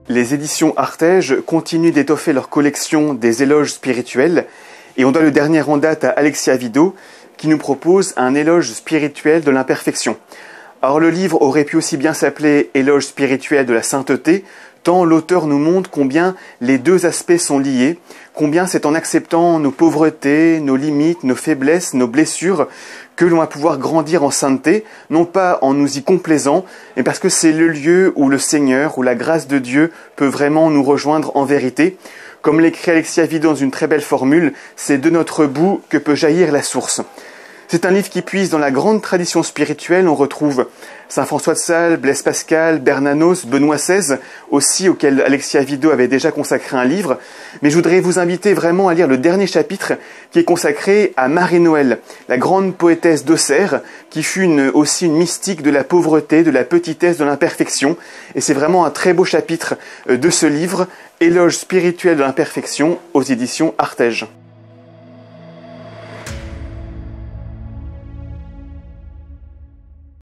Les éditions Artege continuent d'étoffer leur collection des éloges spirituels et on doit le dernier en date à Alexia Vido qui nous propose un éloge spirituel de l'imperfection. Alors le livre aurait pu aussi bien s'appeler Éloge spirituel de la sainteté, tant l'auteur nous montre combien les deux aspects sont liés, combien c'est en acceptant nos pauvretés, nos limites, nos faiblesses, nos blessures, que l'on va pouvoir grandir en sainteté, non pas en nous y complaisant, mais parce que c'est le lieu où le Seigneur, où la grâce de Dieu peut vraiment nous rejoindre en vérité. Comme l'écrit Alexia Vido dans une très belle formule, c'est de notre bout que peut jaillir la source. C'est un livre qui puise dans la grande tradition spirituelle. On retrouve Saint François de Sales, Blaise Pascal, Bernanos, Benoît XVI, aussi auquel Alexia Vido avait déjà consacré un livre. Mais je voudrais vous inviter vraiment à lire le dernier chapitre qui est consacré à Marie-Noël, la grande poétesse d'Auxerre, qui fut aussi une mystique de la pauvreté, de la petitesse, de l'imperfection. Et c'est vraiment un très beau chapitre de ce livre, Éloge spirituel de l'imperfection, aux éditions Artege.